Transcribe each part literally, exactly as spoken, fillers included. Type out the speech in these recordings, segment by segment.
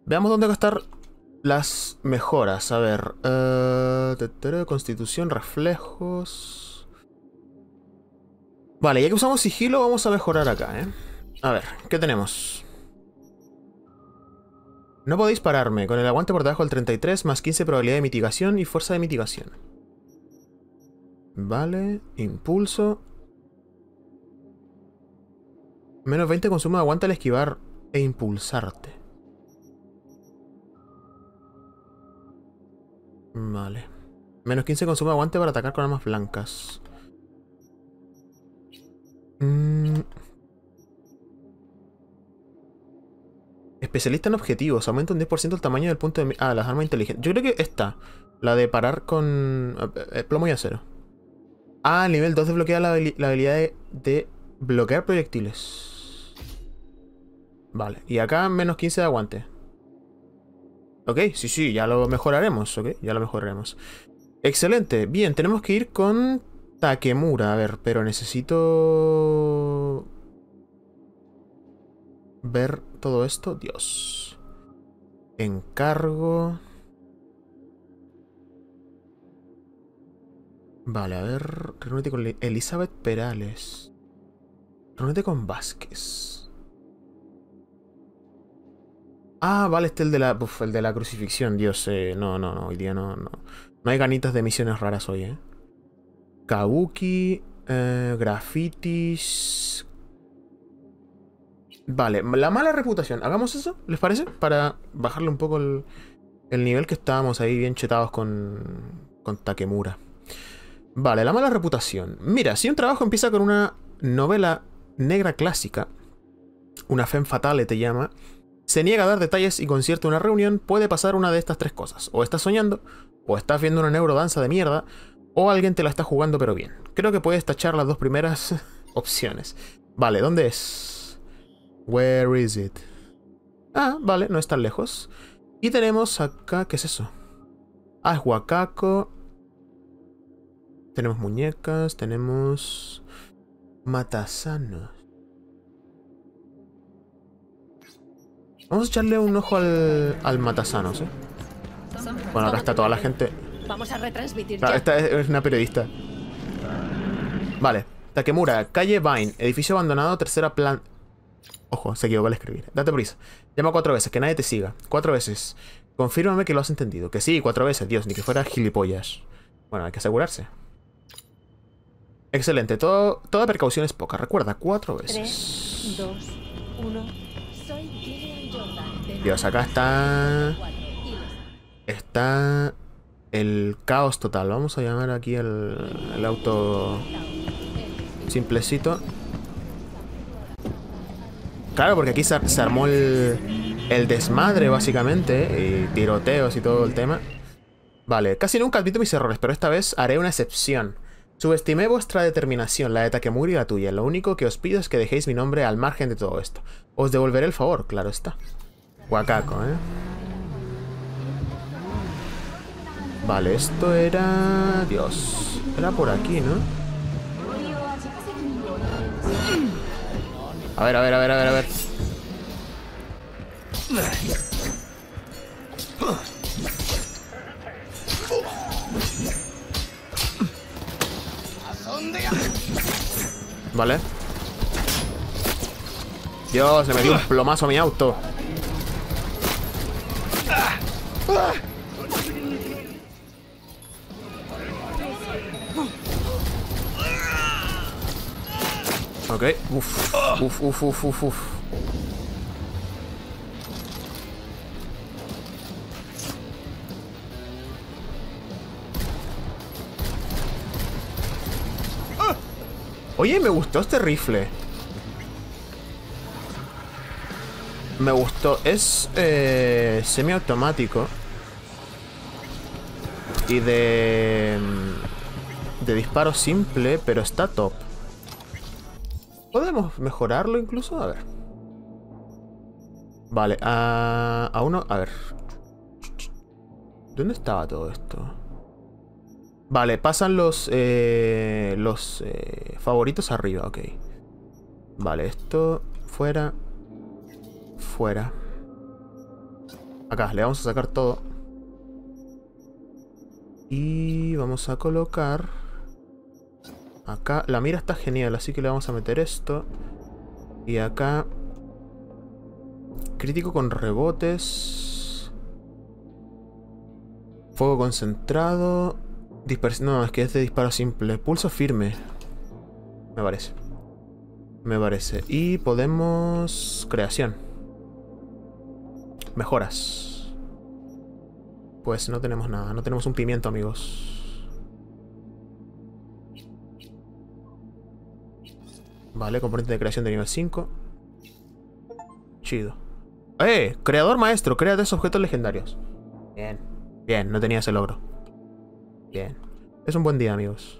Veamos dónde gastar las mejoras. A ver. Uh, constitución, reflejos. Vale, ya que usamos sigilo, vamos a mejorar acá, ¿eh? A ver, ¿qué tenemos? No podéis pararme. Con el aguante por debajo del treinta y tres, más quince probabilidad de mitigación y fuerza de mitigación. Vale, impulso. Menos veinte consumo de aguante al esquivar e impulsarte. Vale. Menos quince consumo de aguante para atacar con armas blancas. Mm. Especialista en objetivos. Aumenta un diez por ciento el tamaño del punto de... Ah, las armas inteligentes. Yo creo que esta. La de parar con... Eh, plomo y acero. Ah, el nivel dos desbloquea la, habili la habilidad de, de bloquear proyectiles. Vale. Y acá menos quince de aguante. Ok, sí, sí, ya lo mejoraremos. Ok, ya lo mejoraremos. Excelente. Bien, tenemos que ir con Takemura. A ver, pero necesito... ver todo esto. Dios. Encargo. Vale, a ver. Reúnete con Elizabeth Perales. Reúnete con Vázquez. Ah, vale, este es el de la. Uf, el de la crucifixión. Dios, eh, no, no, no. Hoy día no, no. No hay ganitas de misiones raras hoy, eh. Kabuki. Eh, grafitis. Vale, la mala reputación. ¿Hagamos eso? ¿Les parece? Para bajarle un poco el, el nivel que estábamos ahí bien chetados con, con Takemura. Vale, la mala reputación. Mira, si un trabajo empieza con una novela negra clásica, una femme fatale te llama, se niega a dar detalles y concierta una reunión, puede pasar una de estas tres cosas. O estás soñando, o estás viendo una neurodanza de mierda, o alguien te la está jugando pero bien. Creo que puedes tachar las dos primeras opciones. Vale, ¿dónde es? Where is it? Ah, vale, no es tan lejos. Y tenemos acá... ¿Qué es eso? Ah, es Wakako. Tenemos muñecas, tenemos... matasanos. Vamos a echarle un ojo al, al matasanos, ¿eh? Bueno, acá está toda la gente. Vamos a retransmitir Claro, ya. esta es una periodista. Vale. Takemura, calle Vine, edificio abandonado, tercera planta. Ojo, se equivocó al escribir. Date prisa. Llama cuatro veces, que nadie te siga. Cuatro veces. Confírmame que lo has entendido. Que sí, cuatro veces, Dios, ni que fuera gilipollas. Bueno, hay que asegurarse. Excelente, todo, toda precaución es poca. Recuerda, cuatro veces. tres, dos, uno. Soy Gillian Jordan. Dios, acá está... Está... el caos total. Vamos a llamar aquí el, el auto... simplecito. Claro, porque aquí se, se armó el, el desmadre, básicamente. Y tiroteos y todo el tema. Vale, casi nunca admito mis errores, pero esta vez haré una excepción. Subestimé vuestra determinación, la de Takemura y la tuya. Lo único que os pido es que dejéis mi nombre al margen de todo esto. Os devolveré el favor, claro está. Wakako, ¿eh? Vale, esto era... Dios. Era por aquí, ¿no? A ver, a ver, a ver, a ver, a ver. Vale. Dios, le metí un plomazo a mi auto. Ok, uf, uf, uf, uf, uf, uf. Oye, me gustó este rifle. Me gustó. Es eh, semiautomático. Y de... de disparo simple, pero está top. ¿Podemos mejorarlo incluso? A ver. Vale, a, a uno... A ver. ¿Dónde estaba todo esto? Vale, pasan los... Eh, los eh, favoritos arriba, ok. Vale, esto... Fuera. Fuera. Acá, le vamos a sacar todo. Y vamos a colocar... Acá, la mira está genial, así que le vamos a meter esto. Y acá... Crítico con rebotes. Fuego concentrado. Dispersión. No, es que es de disparo simple. Pulso firme. Me parece. Me parece. Y podemos... Creación. Mejoras. Pues no tenemos nada. No tenemos un pimiento, amigos. Vale, componente de creación de nivel cinco. Chido. ¡Eh! Creador maestro, crea tres objetos legendarios. Bien. Bien, no tenía ese logro. Bien. Es un buen día, amigos.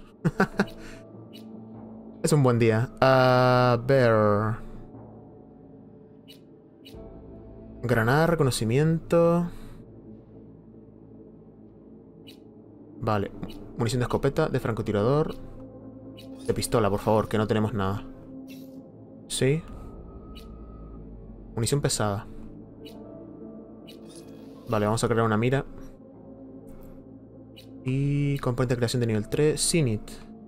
Es un buen día. A ver... Granada de reconocimiento. Vale. Munición de escopeta, de francotirador. De pistola, por favor, que no tenemos nada. Sí. Munición pesada. Vale, vamos a crear una mira. Y componente de creación de nivel tres. Zinit.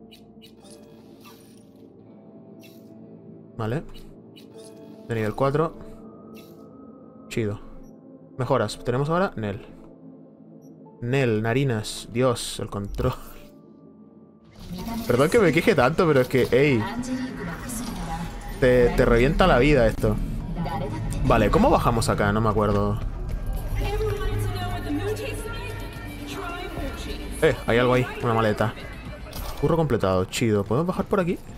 Vale. De nivel cuatro. Chido. Mejoras. Tenemos ahora Nel. Nel, narinas. Dios, el control. Perdón que me queje tanto, pero es que, ey. Te, te revienta la vida esto. Vale, ¿cómo bajamos acá? No me acuerdo. Eh, hay algo ahí, una maleta. Curro completado, chido. ¿Podemos bajar por aquí?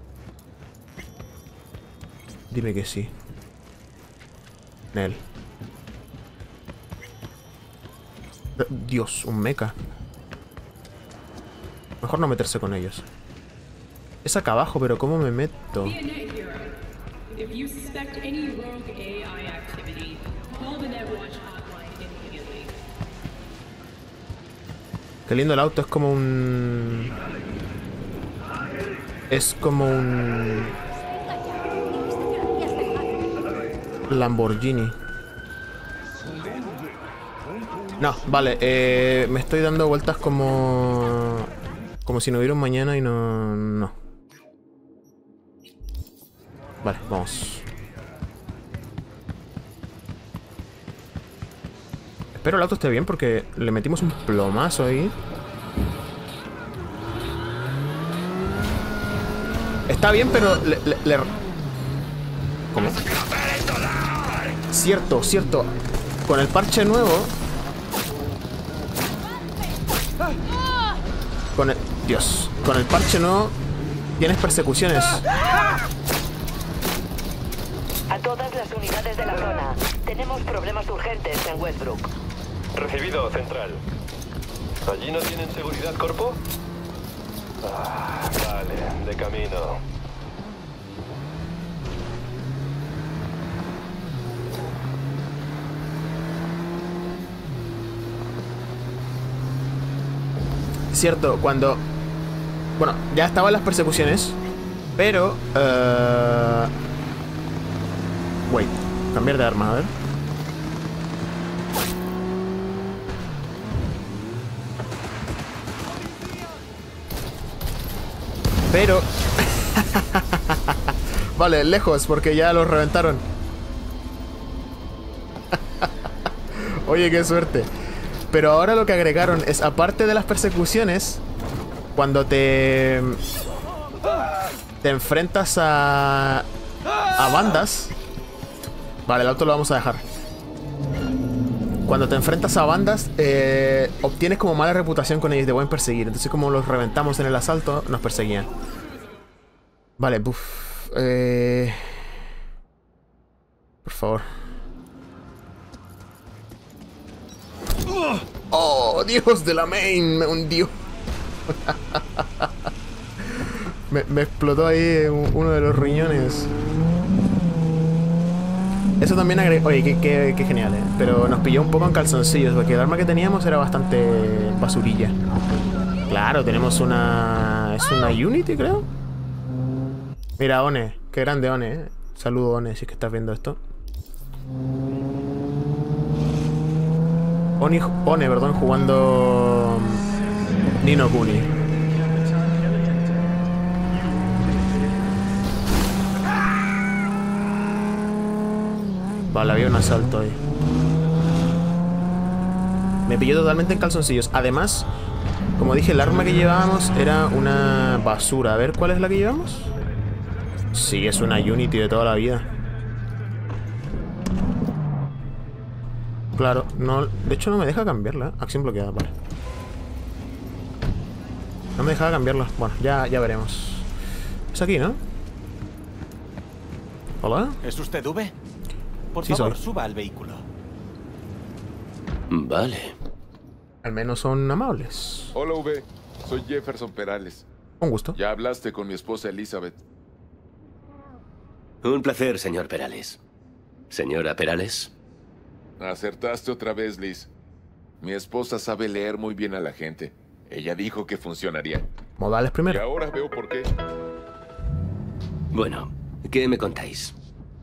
Dime que sí. Nel. Dios, un mecha. Mejor no meterse con ellos. Es acá abajo, pero ¿cómo me meto? Qué lindo el auto, es como un... Es como un... Lamborghini. No, vale, eh, me estoy dando vueltas como... Como si no hubiera un mañana y no... No. Vale, vamos. Espero el auto esté bien porque le metimos un plomazo ahí. Está bien, pero le... le, le... ¿Cómo? Cierto, cierto. Con el parche nuevo... Con el... Dios. Con el parche nuevo... Tienes persecuciones. A todas las unidades de la zona. Tenemos problemas urgentes en Westbrook. Recibido, central. ¿Allí no tienen seguridad, corpo? Ah, vale, de camino. Cierto, cuando... Bueno, ya estaban las persecuciones, pero... Uh... Wait, cambiar de arma, a ver. Pero... Vale, lejos, porque ya los reventaron. Oye, qué suerte. Pero ahora lo que agregaron es, aparte de las persecuciones, cuando te... Te enfrentas a... A bandas... Vale, el auto lo vamos a dejar. Cuando te enfrentas a bandas, eh, obtienes como mala reputación con ellos, te pueden perseguir. Entonces, como los reventamos en el asalto, nos perseguían. Vale, buf. Eh... Por favor. ¡Oh, Dios de la main! Me hundió. me, me explotó ahí uno de los riñones. Eso también agregó... Oye, qué, qué, qué genial, ¿eh? Pero nos pilló un poco en calzoncillos, porque el arma que teníamos era bastante basurilla. Claro, tenemos una... Es una Unity, creo. Mira, One. Qué grande, One, ¿eh? Saludo, One, si es que estás viendo esto. Oni, One, perdón, jugando Ni no Kuni. Vale, había un asalto ahí. Me pilló totalmente en calzoncillos. Además, como dije, el arma que llevábamos era una basura. A ver, ¿cuál es la que llevamos? Sí, es una Unity de toda la vida. Claro, no, de hecho no me deja cambiarla. Acción bloqueada, vale. No me dejaba cambiarla. Bueno, ya, ya veremos. Es aquí, ¿no? ¿Hola? ¿Es usted V? Por Sí, favor, soy. suba al vehículo. Vale. Al menos son amables. Hola, V. Soy Jefferson Perales. Un gusto. Ya hablaste con mi esposa Elizabeth. Un placer, señor Perales. Señora Perales. Acertaste otra vez, Liz. Mi esposa sabe leer muy bien a la gente. Ella dijo que funcionaría. Modales Y primero. ahora veo por qué. Bueno, ¿qué me contáis?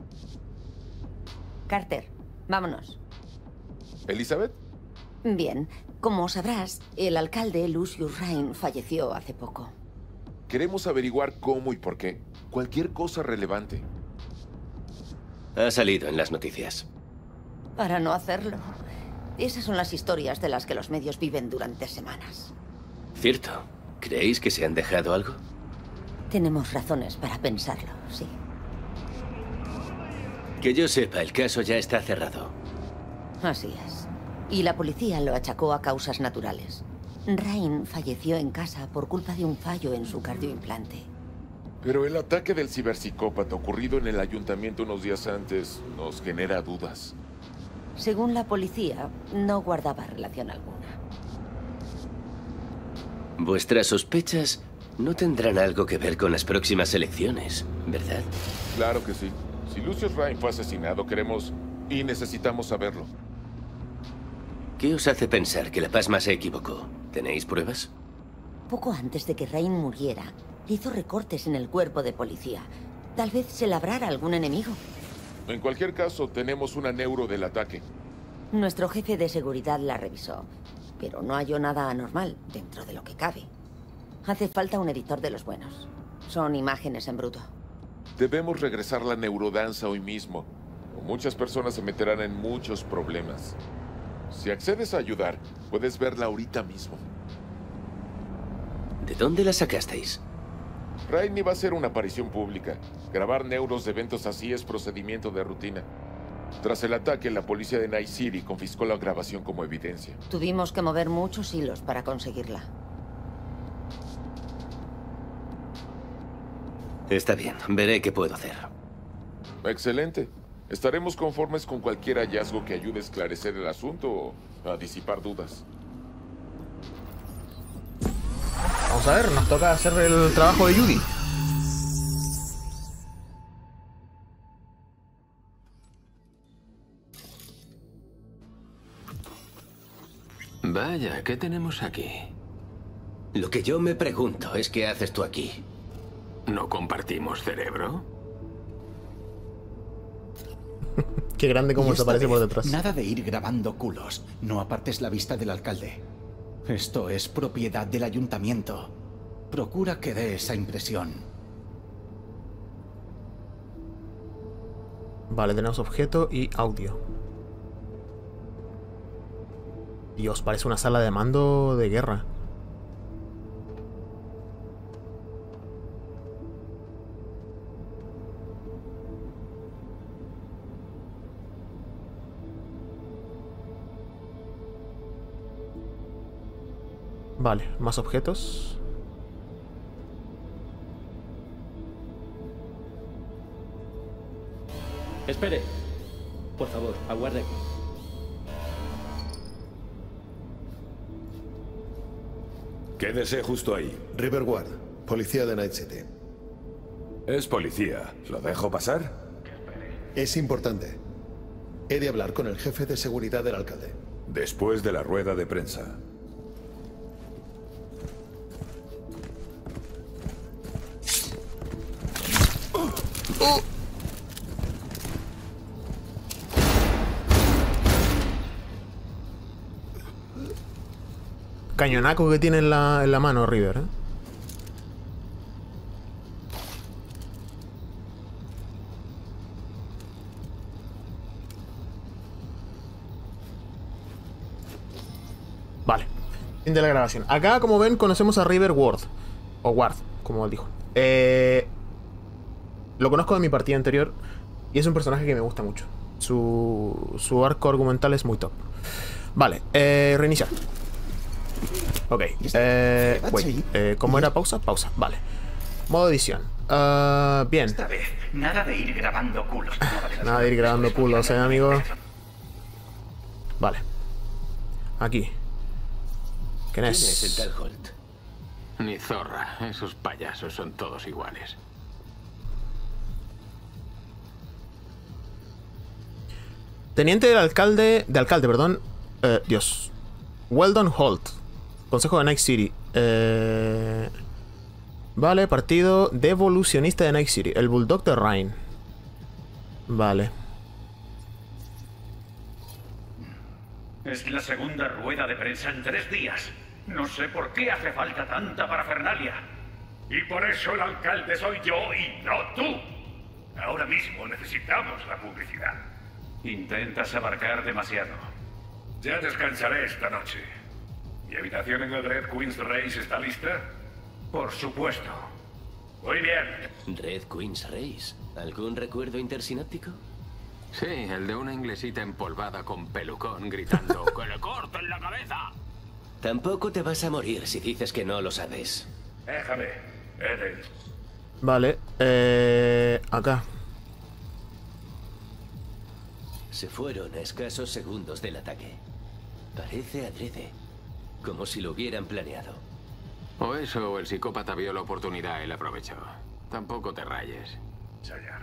Carter, vámonos. ¿Elizabeth? Bien, como sabrás, el alcalde Lucius Rain falleció hace poco. Queremos averiguar cómo y por qué. Cualquier cosa relevante. Ha salido en las noticias. Para no hacerlo. Esas son las historias de las que los medios viven durante semanas. Cierto. ¿Creéis que se han dejado algo? Tenemos razones para pensarlo, sí. Que yo sepa, el caso ya está cerrado. Así es. Y la policía lo achacó a causas naturales. Rain falleció en casa por culpa de un fallo en su cardioimplante. Pero el ataque del ciberpsicópata ocurrido en el ayuntamiento unos días antes nos genera dudas. Según la policía, no guardaba relación alguna. Vuestras sospechas no tendrán algo que ver con las próximas elecciones, ¿verdad? Claro que sí. Si Lucius Rain fue asesinado, queremos y necesitamos saberlo. ¿Qué os hace pensar que la Pasma se equivocó? ¿Tenéis pruebas? Poco antes de que Rain muriera, hizo recortes en el cuerpo de policía. Tal vez se labrara algún enemigo. En cualquier caso, tenemos una neuro del ataque. Nuestro jefe de seguridad la revisó, pero no halló nada anormal dentro de lo que cabe. Hace falta un editor de los buenos. Son imágenes en bruto. Debemos regresar la neurodanza hoy mismo, o muchas personas se meterán en muchos problemas. Si accedes a ayudar, puedes verla ahorita mismo. ¿De dónde la sacasteis? Rain iba a hacer una aparición pública. Grabar neuros de eventos así es procedimiento de rutina. Tras el ataque, la policía de Night City confiscó la grabación como evidencia. Tuvimos que mover muchos hilos para conseguirla. Está bien, veré qué puedo hacer. Excelente. Estaremos conformes con cualquier hallazgo que ayude a esclarecer el asunto o a disipar dudas. Vamos a ver, nos toca hacer el trabajo de Judy. Vaya, ¿qué tenemos aquí? Lo que yo me pregunto es qué haces tú aquí. ¿No compartimos cerebro? Qué grande como Y se esta aparece por vez, detrás. Nada de ir grabando culos. No apartes la vista del alcalde. Esto es propiedad del ayuntamiento. Procura que dé esa impresión. Vale, tenemos objeto y audio. Dios, parece una sala de mando de guerra. Vale, más objetos. Espere. Por favor, aguarde aquí. Quédese justo ahí. Riverward, policía de Night City. Es policía. ¿Lo dejo pasar? Es importante. He de hablar con el jefe de seguridad del alcalde. Después de la rueda de prensa. cañonaco que tiene en la, en la mano River, ¿eh? Vale. Fin de la grabación. Acá, como ven, conocemos a River Ward. O Ward, como él dijo. Eh, lo conozco de mi partida anterior. Y es un personaje que me gusta mucho. Su, su arco argumental es muy top. Vale, eh, reiniciar. Ok. Eh, wait, eh, ¿cómo era? Pausa, pausa. Vale. Modo edición. Uh, bien. Esta vez, nada de ir grabando culos. Nada de ir grabando culos, eh, amigo. Vale. Aquí. ¿Quién es? ¿Quién es el tal Holt? Ni zorra. Esos payasos son todos iguales. Teniente del alcalde... De alcalde, perdón. Eh, Dios. Weldon Holt. Consejo de Night City. Eh... Vale, partido devolucionista de Night City. El Bulldog de Ryan. Vale. Es la segunda rueda de prensa en tres días. No sé por qué hace falta tanta parafernalia. Y por eso el alcalde soy yo y no tú. Ahora mismo necesitamos la publicidad. Intentas abarcar demasiado. Ya descansaré esta noche. ¿Mi habitación en el Red Queen's Race está lista? Por supuesto. Muy bien. Red Queen's Race. ¿Algún recuerdo intersináptico? Sí, el de una inglesita empolvada con pelucón gritando ¡que le corten la cabeza! Tampoco te vas a morir si dices que no lo sabes. Déjame, Eden. Vale, eh... acá. Se fueron a escasos segundos del ataque. Parece adrede. Como si lo hubieran planeado. O eso, o el psicópata vio la oportunidad y la aprovechó. Tampoco te rayes. Sayar.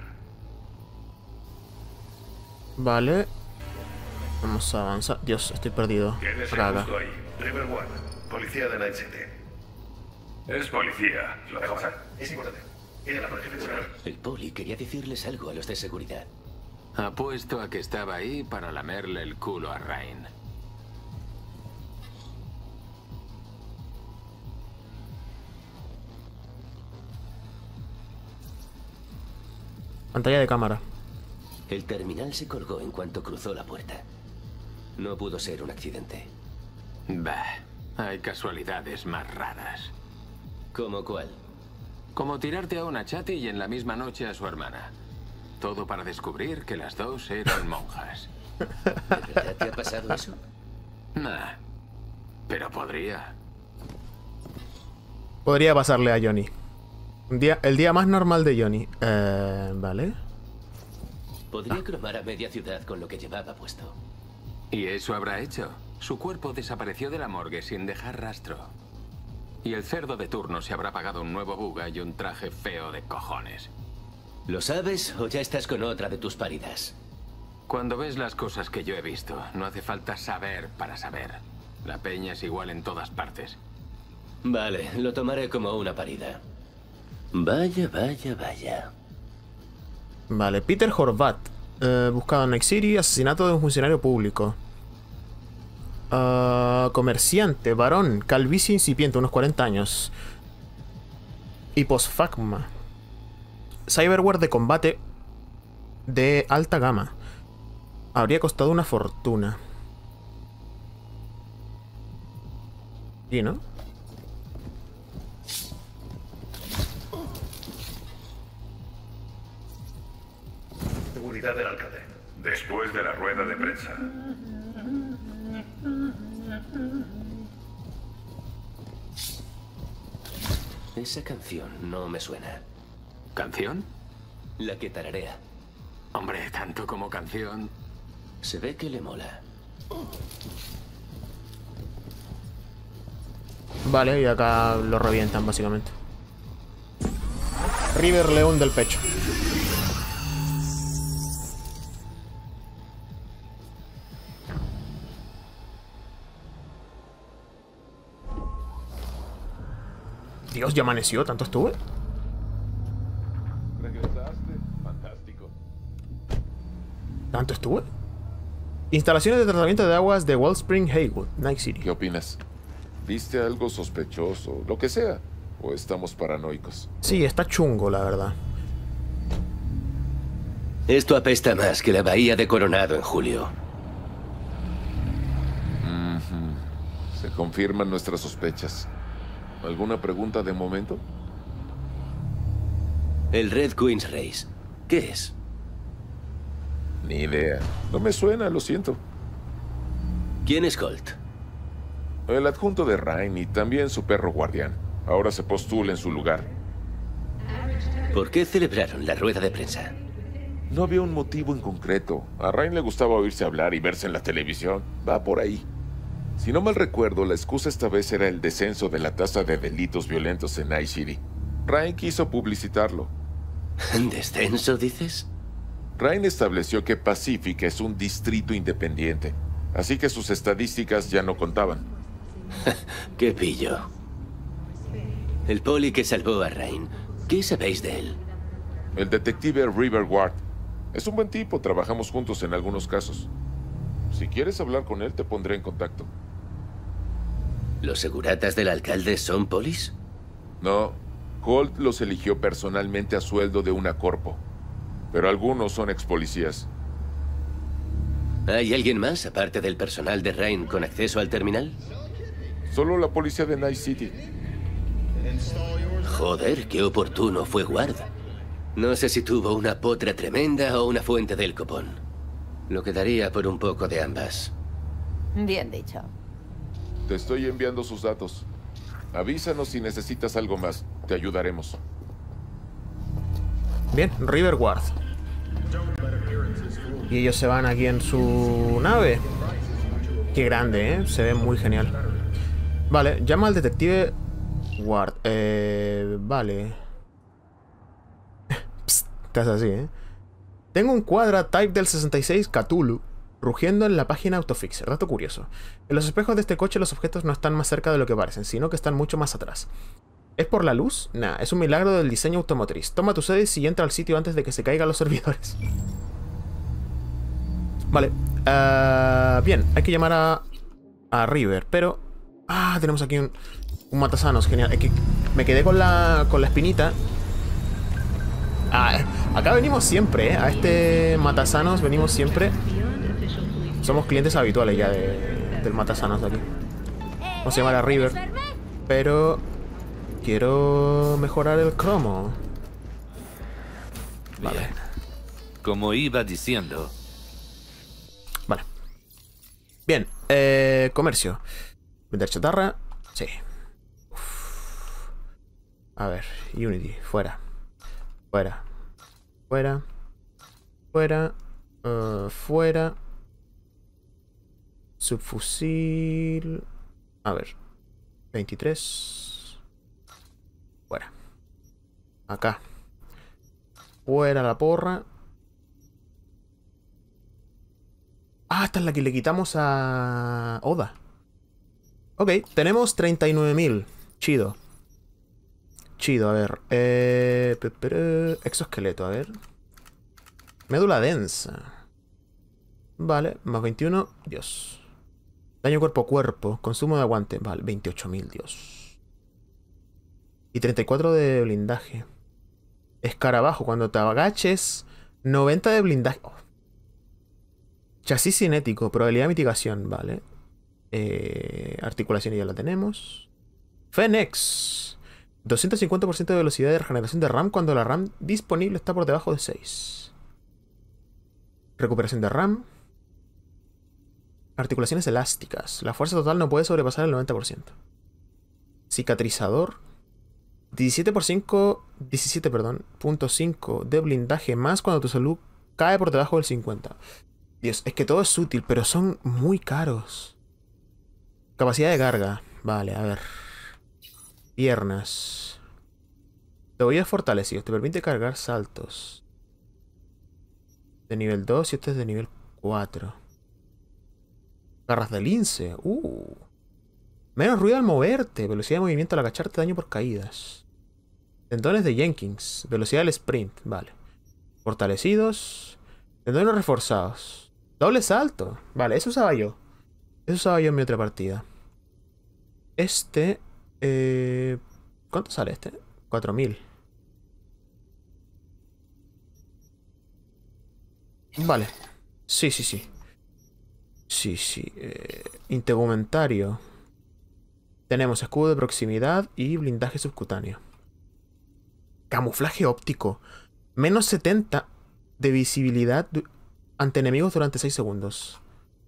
Vale. Vamos a avanzar. Dios, estoy perdido. ¿Quién es Acá, el acá. justo ahí? River One, policía de Night City. Es policía. Lo dejo pasar. Es importante. Tiene la jefe general. El poli quería decirles algo a los de seguridad. Apuesto a que estaba ahí para lamerle el culo a Ryan. Pantalla de cámara. El terminal se colgó en cuanto cruzó la puerta. No pudo ser un accidente. Bah, hay casualidades más raras. ¿Cómo cuál? Como tirarte a una chati y en la misma noche a su hermana. Todo para descubrir que las dos eran monjas. ¿De verdad te ha pasado eso? Nah, pero podría. Podría pasarle a Johnny. Un día, el día más normal de Johnny. Eh, vale. Podría cromar a media ciudad con lo que llevaba puesto. ¿Y eso habrá hecho? Su cuerpo desapareció de la morgue sin dejar rastro. Y el cerdo de turno se habrá pagado un nuevo buga y un traje feo de cojones. ¿Lo sabes o ya estás con otra de tus paridas? Cuando ves las cosas que yo he visto, no hace falta saber para saber. La peña es igual en todas partes. Vale, lo tomaré como una parida. Vaya, vaya, vaya. Vale, Peter Horvat. Eh, buscado en Night City, asesinato de un funcionario público. Uh, comerciante, varón, calvicie incipiente, unos cuarenta años. Hiposfagma. Cyberware de combate de alta gama. Habría costado una fortuna. ¿Y no? Seguridad del alcalde. Después de la rueda de prensa. Esa canción no me suena. ¿Canción? La que tararea. Hombre, tanto como canción. Se ve que le mola. Vale, y acá lo revientan básicamente. River León del pecho. Dios, ya amaneció, ¿tanto estuve? Regresaste, fantástico. ¿Tanto estuve? Instalaciones de tratamiento de aguas de Wellspring Haywood, Night City. ¿Qué opinas? ¿Viste algo sospechoso? Lo que sea. ¿O estamos paranoicos? Sí, está chungo, la verdad. Esto apesta más que la bahía de Coronado en julio. Mm-hmm. Se confirman nuestras sospechas. ¿Alguna pregunta de momento? El Red Queen's Race. ¿Qué es? Ni idea. No me suena, lo siento. ¿Quién es Colt? El adjunto de Rain y también su perro guardián. Ahora se postula en su lugar. ¿Por qué celebraron la rueda de prensa? No había un motivo en concreto. A Rain le gustaba oírse hablar y verse en la televisión. Va por ahí. Si no mal recuerdo, la excusa esta vez era el descenso de la tasa de delitos violentos en Night City. Rain quiso publicitarlo. ¿Descenso, dices? Rain estableció que Pacific es un distrito independiente, así que sus estadísticas ya no contaban. ¡Qué pillo! El poli que salvó a Rain. ¿Qué sabéis de él? El detective River Ward. Es un buen tipo, trabajamos juntos en algunos casos. Si quieres hablar con él, te pondré en contacto. ¿Los seguratas del alcalde son polis? No, Colt los eligió personalmente a sueldo de una corpo. Pero algunos son ex policías. ¿Hay alguien más, aparte del personal de Rain, con acceso al terminal? Solo la policía de Night City. Joder, qué oportuno fue Ward. No sé si tuvo una potra tremenda o una fuente del copón. Lo quedaría por un poco de ambas. Bien dicho. Te estoy enviando sus datos. Avísanos si necesitas algo más. Te ayudaremos. Bien, River Ward. Y ellos se van aquí en su nave. Qué grande, ¿eh? Se ve muy genial. Vale, llama al detective Ward. Eh, vale. Psst, casi así, ¿eh? Tengo un Quadra Type del sesenta y seis Cthulhu rugiendo en la página Autofixer. Dato curioso. En los espejos de este coche los objetos no están más cerca de lo que parecen, sino que están mucho más atrás. ¿Es por la luz? Nah, es un milagro del diseño automotriz. Toma tu Cedis y entra al sitio antes de que se caigan los servidores. Vale. Uh, bien, hay que llamar a, a River, pero... Ah, tenemos aquí un, un matasanos, genial. Es que me quedé con la, con la espinita. Ah, acá venimos siempre, ¿eh? A este matasanos venimos siempre. Somos clientes habituales ya de, del matasanos de aquí. Vamos a llamar a River. Pero... quiero mejorar el cromo. Vale. Bien. Como iba diciendo. Vale. Bien. Eh, comercio. Vender chatarra. Sí. Uf. A ver. Unity. Fuera. Fuera. Fuera. Fuera. Uh, fuera. Subfusil. A ver. veintitrés. Fuera. Acá. Fuera la porra. Ah, esta es la que le quitamos a Oda. Ok, tenemos treinta y nueve mil. Chido. Chido, a ver. Eh, pe, pe, exoesqueleto, a ver. Médula densa. Vale, más veintiuno. Dios. Daño cuerpo a cuerpo. Consumo de aguante. Vale, veintiocho mil, Dios. Y treinta y cuatro de blindaje. Escarabajo. Cuando te agaches, noventa de blindaje. Oh. Chasis cinético. Probabilidad de mitigación. Vale. Eh, articulación ya la tenemos. Fenix. doscientos cincuenta por ciento de velocidad de regeneración de RAM cuando la RAM disponible está por debajo de seis. Recuperación de RAM. Articulaciones elásticas. La fuerza total no puede sobrepasar el noventa por ciento. Cicatrizador. diecisiete por cinco. diecisiete, perdón. punto cinco de blindaje más cuando tu salud cae por debajo del cincuenta. Dios, es que todo es útil, pero son muy caros. Capacidad de carga. Vale, a ver. Piernas. Tobillos fortalecidos. Te permite cargar saltos. De nivel dos y este es de nivel cuatro. Garras de lince. Uh. Menos ruido al moverte. Velocidad de movimiento al agacharte. Daño por caídas. Tendones de Jenkins. Velocidad del sprint. Vale. Fortalecidos. Tendones reforzados. Doble salto. Vale, eso usaba yo. Eso usaba yo en mi otra partida. Este... Eh, ¿cuánto sale este? cuatro mil. Vale. Sí, sí, sí. Sí, sí. Eh, integumentario. Tenemos escudo de proximidad y blindaje subcutáneo. Camuflaje óptico. Menos setenta de visibilidad ante enemigos durante seis segundos.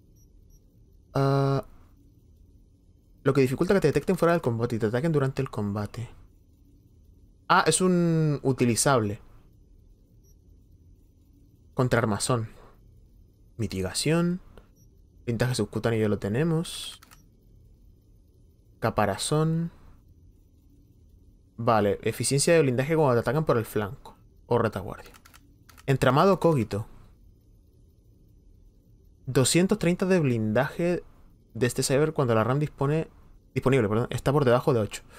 Uh, lo que dificulta que te detecten fuera del combate y te ataquen durante el combate. Ah, es un utilizable. Contra armazón. Mitigación. Blindaje subcutáneo ya lo tenemos. Caparazón. Vale, eficiencia de blindaje cuando te atacan por el flanco. O retaguardia. Entramado cogito. doscientos treinta de blindaje de este cyber cuando la RAM dispone... Disponible, perdón. Está por debajo de ocho.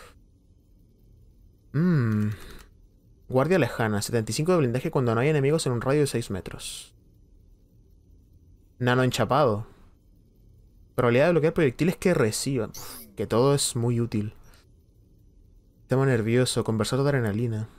Mmm. Guardia lejana. setenta y cinco de blindaje cuando no hay enemigos en un radio de seis metros. Nano enchapado. Probabilidad de bloquear proyectiles que reciban. Uf, que todo es muy útil. Tema nervioso. Conversor de adrenalina.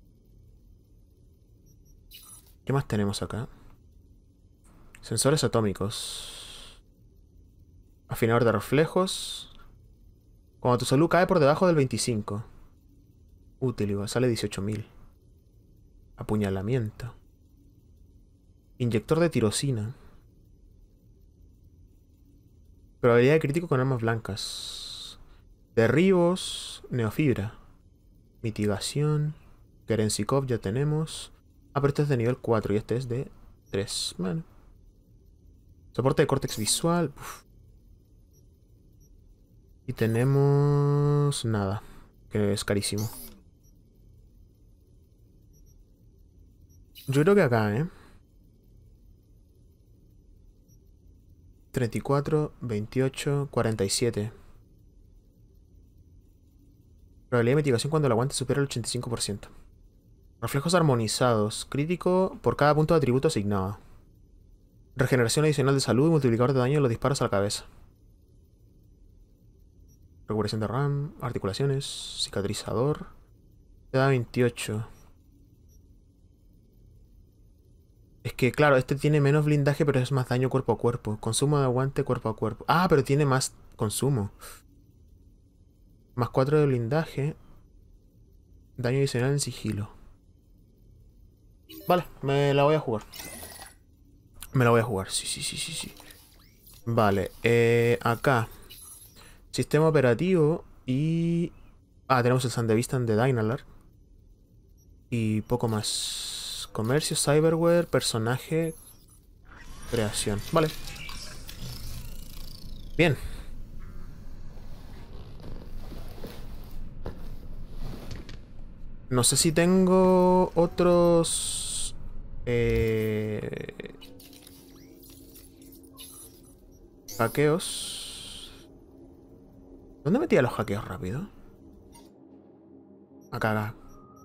¿Qué más tenemos acá? Sensores atómicos. Afinador de reflejos. Cuando tu salud cae por debajo del veinticinco. Útil, igual. Sale dieciocho mil. Apuñalamiento. Inyector de tirosina. Probabilidad de crítico con armas blancas. Derribos. Neofibra. Mitigación. Kerensikov ya tenemos. Ah, pero este es de nivel cuatro y este es de tres. Bueno. Soporte de córtex visual. Uf. Y tenemos... nada. Que es carísimo. Yo creo que acá, ¿eh? treinta y cuatro, veintiocho, cuarenta y siete. Probabilidad de mitigación cuando el aguante supera el ochenta y cinco por ciento. Reflejos armonizados. Crítico por cada punto de atributo asignado. Regeneración adicional de salud y multiplicador de daño en los disparos a la cabeza. Recuperación de RAM. Articulaciones. Cicatrizador. Te da veintiocho. Es que, claro, este tiene menos blindaje, pero es más daño cuerpo a cuerpo. Consumo de aguante cuerpo a cuerpo. Ah, pero tiene más consumo. Más cuatro de blindaje. Daño adicional en sigilo. Vale, me la voy a jugar. Me la voy a jugar, sí, sí, sí, sí, sí. Vale, eh, acá. Sistema operativo y... Ah, tenemos el Sandevistan de Dynalar. Y poco más. Comercio, cyberware, personaje, creación. Vale. Bien. No sé si tengo otros... Eh... Hackeos. ¿Dónde metía los hackeos rápido? Acá, acá.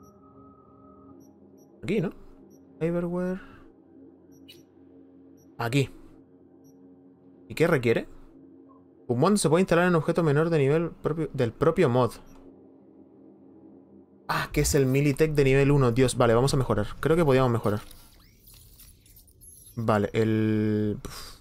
Aquí, ¿no? Cyberware. Aquí. ¿Y qué requiere? Un mod se puede instalar en un objeto menor de nivel propio, del propio mod. Ah, que es el Militech de nivel uno. Dios, vale, vamos a mejorar. Creo que podíamos mejorar. Vale, el... Uf.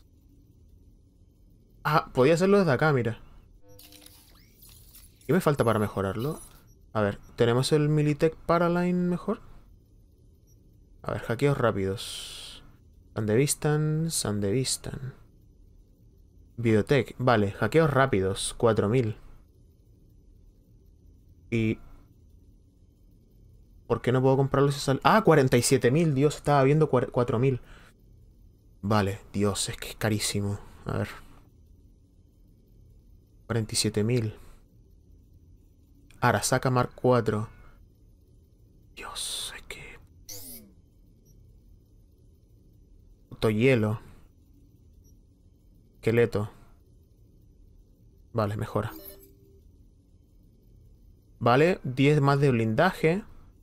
Ah, podía hacerlo desde acá, mira. ¿Qué me falta para mejorarlo? A ver, ¿tenemos el Militech Paraline mejor? A ver, hackeos rápidos. Sandevistan, Sandevistan. Biotech, vale, hackeos rápidos, cuatro mil. Y... ¿por qué no puedo comprarlos esa... Ah, cuarenta y siete mil, Dios, estaba viendo cuatro mil. Vale, Dios, es que es carísimo. A ver. cuarenta y siete mil. Arasaka Mark cuatro. Dios, es que... Hielo. Esqueleto. Vale, mejora. Vale, diez más de blindaje.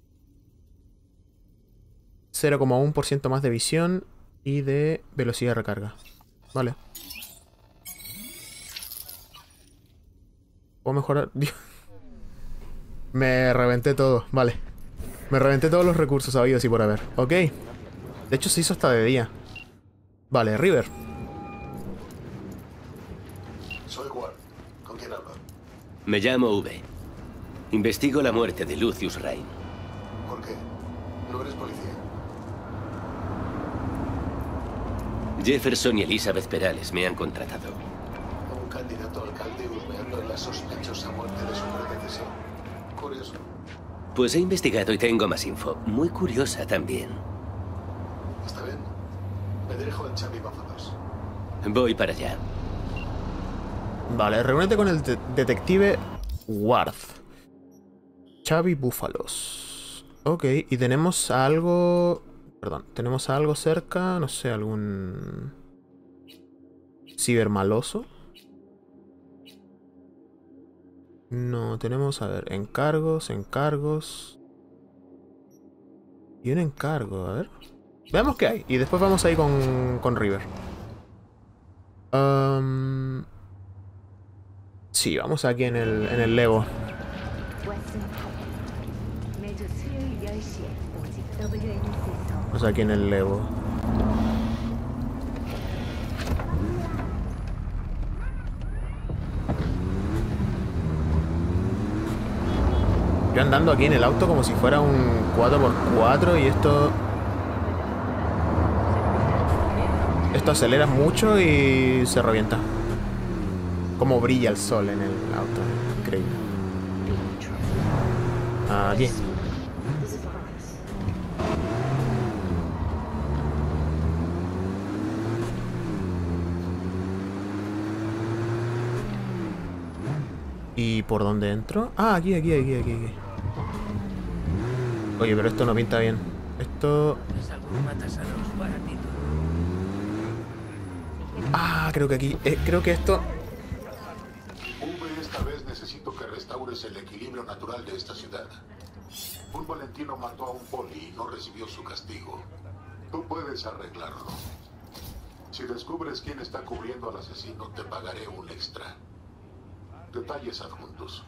cero coma uno por ciento más de visión. Y de velocidad de recarga. Vale. ¿Puedo mejorar? Dios. Me reventé todo, vale. Me reventé todos los recursos habidos y por haber. Ok. De hecho se hizo hasta de día. Vale, River. Soy Ward. ¿Con quién hablo? Me llamo V. Investigo la muerte de Lucius Rain. ¿Por qué? ¿No eres policía? Jefferson y Elizabeth Perales me han contratado. Un candidato a alcalde hurmeando en la sospechosa muerte de su predecesor. Curioso. Pues he investigado y tengo más info. Muy curiosa también. Está bien. Me dirijo al Xavi Búfalos. Voy para allá. Vale, reúnete con el de detective Ward. Xavi Búfalos. Ok, y tenemos algo... Perdón, tenemos algo cerca, no sé, algún... cibermaloso. No, tenemos, a ver, encargos, encargos. Y un encargo, a ver. Veamos qué hay, y después vamos ahí con, con River. Um... Sí, vamos aquí en el, en el Lego. Vamos aquí en el Lego. Yo andando aquí en el auto como si fuera un cuatro por cuatro y esto... Esto acelera mucho y se revienta. Como brilla el sol en el auto. Increíble. Aquí. ¿Y por dónde entro? Ah, aquí, aquí, aquí, aquí, aquí. Oye, pero esto no pinta bien. Esto... Ah, creo que aquí... Eh, creo que esto... V, esta vez necesito que restaures el equilibrio natural de esta ciudad. Un valentino mató a un poli y no recibió su castigo. Tú puedes arreglarlo. Si descubres quién está cubriendo al asesino, te pagaré un extra. Detalles adjuntos.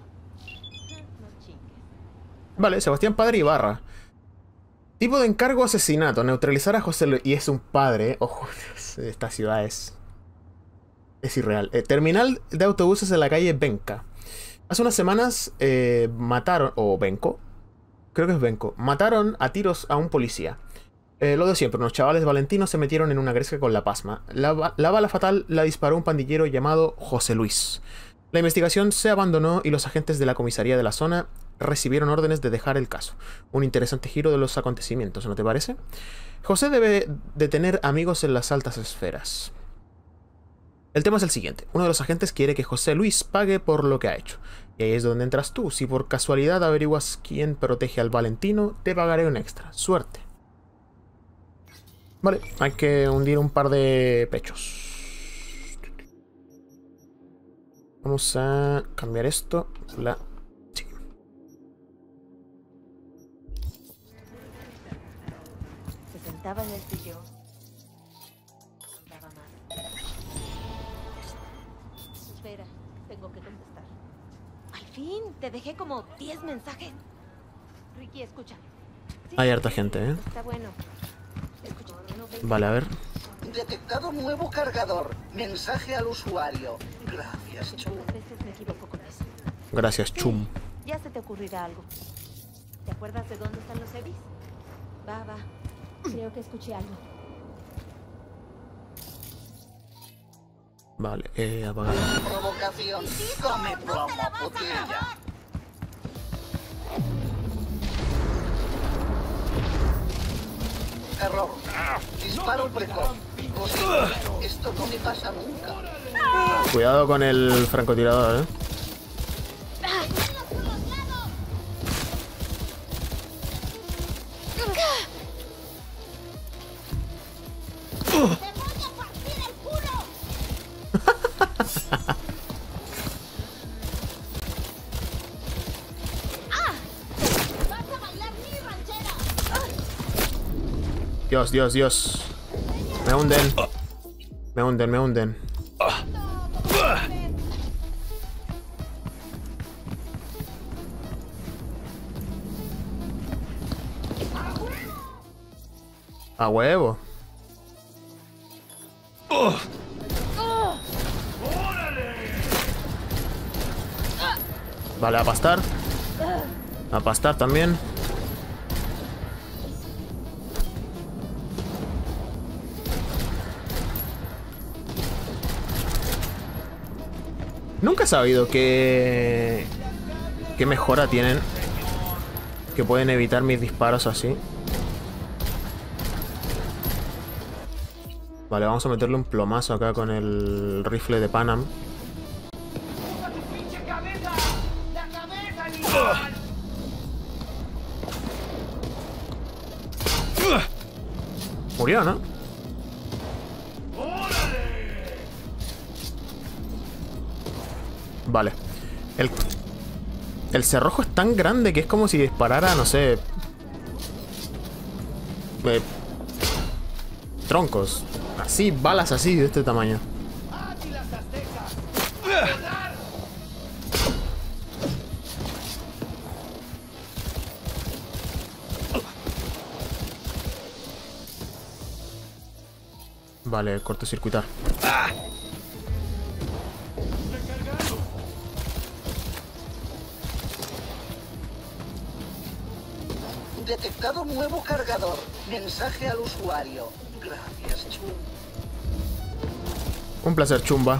Vale, Sebastián Padre Ibarra. Tipo de encargo: asesinato. Neutralizar a José Luis. Y es un padre. Ojo, esta ciudad es... Es irreal. Eh, terminal de autobuses en la calle Benca. Hace unas semanas eh, mataron... O Benco. Creo que es Benco. Mataron a tiros a un policía. Eh, lo de siempre. Unos chavales valentinos se metieron en una gresca con la pasma. La, la bala fatal la disparó un pandillero llamado José Luis. La investigación se abandonó y los agentes de la comisaría de la zona recibieron órdenes de dejar el caso. Un interesante giro de los acontecimientos, ¿no te parece? José debe de tener amigos en las altas esferas. El tema es el siguiente. Uno de los agentes quiere que José Luis pague por lo que ha hecho. Y ahí es donde entras tú. Si por casualidad averiguas quién protege al Valentino, te pagaré un extra. Suerte. Vale, hay que hundir un par de pechos. Vamos a cambiar esto. La... Sí. Se sentaba en el sillón. Daba más. Espera, tengo que contestar. Al fin, te dejé como diez mensajes. Ricky, escucha. Sí, hay harta gente, ¿eh? está bueno. Escucha, no veis- Vale, a ver. Detectado nuevo cargador. Mensaje al usuario. Gracias, Chum. A veces me equivoco con eso. Gracias, Chum. Ya se te ocurrirá algo. ¿Te acuerdas de dónde están los Evis? Va, va. Creo que escuché algo. Vale, eh, apagar. Provocación. Come plomo, putilla. Error. Disparo precoz. Hostia, esto no me pasa nunca. Cuidado con el francotirador, ¿eh? Dios, Dios, Dios. Me hunden. Me hunden, me hunden. A huevo. Vale, a pastar. A pastar también. Nunca he sabido qué... qué mejora tienen. Que pueden evitar mis disparos así. Vale, vamos a meterle un plomazo acá con el rifle de Panam. Murió, ¿no? Vale. El, el cerrojo es tan grande que es como si disparara, no sé... Eh, troncos. Así, balas así, de este tamaño. Vale, cortocircuitar. ¡Ah! Detectado nuevo cargador. Mensaje al usuario. Gracias, Chum. Un placer, Chumba.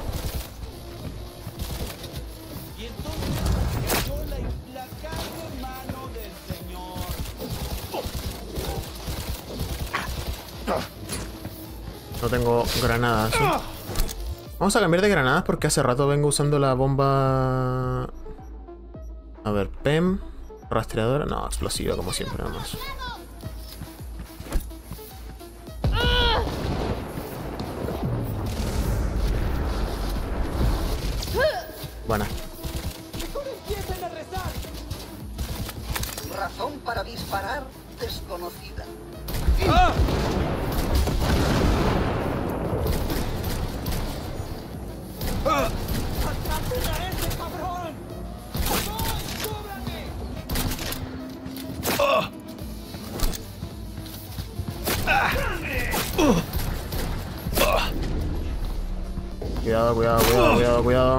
No tengo granadas, ¿sí? Vamos a cambiar de granadas porque hace rato vengo usando la bomba... A ver, P E M... Rastreadora... No, explosiva como siempre, nada más. Buena. Razón para disparar desconocida. ¡Ah! ¡Ah! ¡Atrapen a ese cabrón! ¡Oh! ¡Ah! ¡Uh! ¡Oh! Cuidado, cuidado, cuidado, cuidado, cuidado.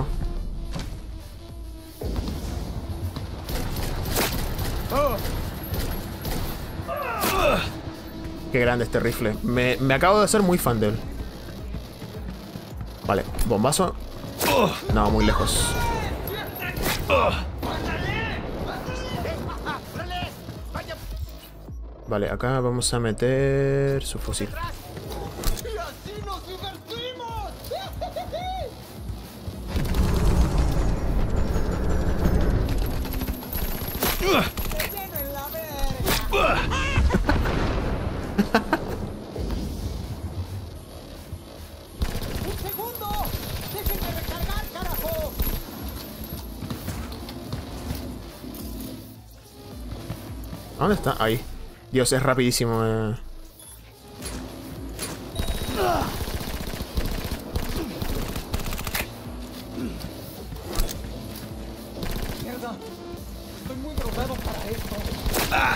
Qué grande este rifle. Me, me acabo de ser muy fan de él. Vale, bombazo. No, muy lejos. Vale, acá vamos a meter su fusil. ¿Dónde está? Ahí. Dios, es rapidísimo. Eh. Mierda. Estoy muy drogado para esto. Ah.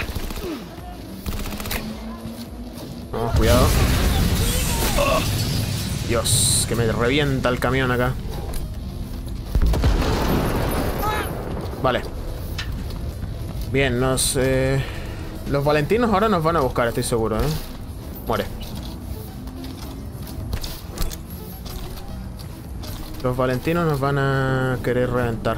Vamos, cuidado. Oh. Dios, que me revienta el camión acá. Vale. Bien, nos... Eh, los valentinos ahora nos van a buscar, estoy seguro, ¿eh? Muere. Los valentinos nos van a querer reventar.